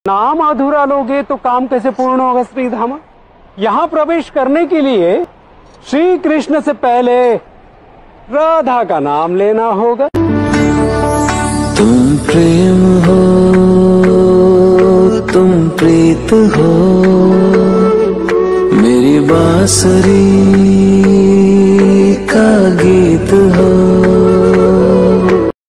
नाम अधूरा लोगे तो काम कैसे पूर्ण होगा श्रीधामा। यहाँ प्रवेश करने के लिए श्री कृष्ण से पहले राधा का नाम लेना होगा। तुम प्रेम हो, तुम प्रीत हो, मेरी बांसुरी का गीत हो।